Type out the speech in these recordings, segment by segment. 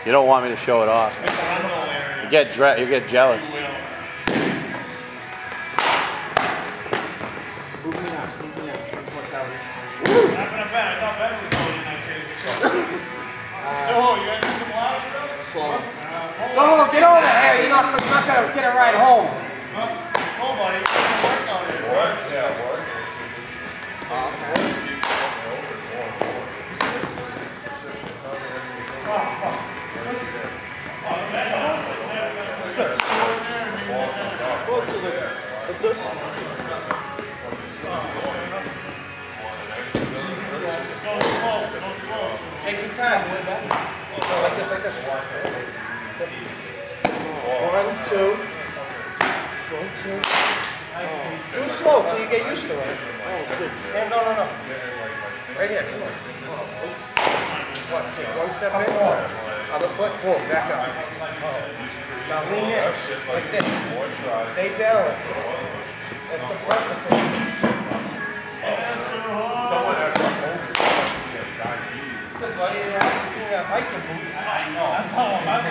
You don't want me to show it off. You get jealous. Go, get over here. You're not going to get it right home. Slow, buddy. Work out here. Work? Yeah, work. Take your time, boy. Like this, like this. 1, 2. 1, 2. Do slow till you get used to it. And no. Right here, come on. Watch, take 1 step in. Other foot, boom, back up. Now lean in, like this. Stay balanced. That's the purpose of it. Someone actually holds Good buddy, you have hiking boots. I know. I'm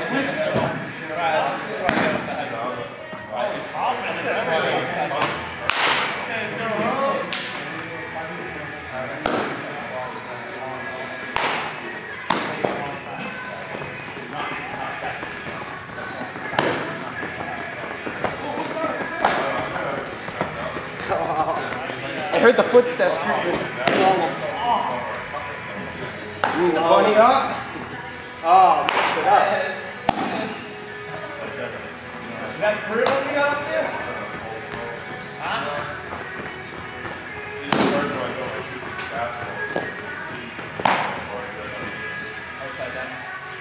I heard the footsteps. Bunny up. Oh, messed it up. Is that free bunny up there? Huh? Outside down.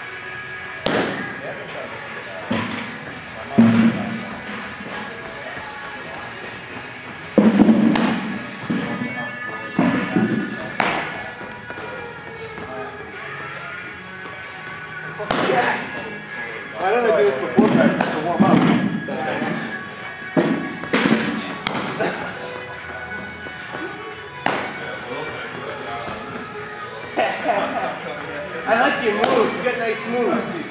Yes! Why don't I do this before practice to warm up? I like your moves. You got nice moves.